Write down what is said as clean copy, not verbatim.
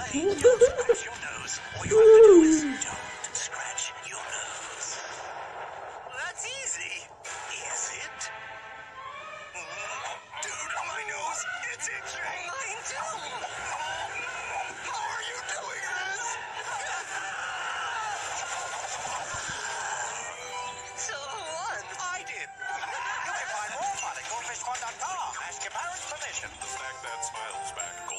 Don't scratch your nose. All you have to do is don't scratch your nose. That's easy. Is it? Dude, my nose, it's itching. Mine too. How are you doing this? So who won? I did. You can find more fun at goldfishfun.com. Ask your parents' permission. Snack that smiles back.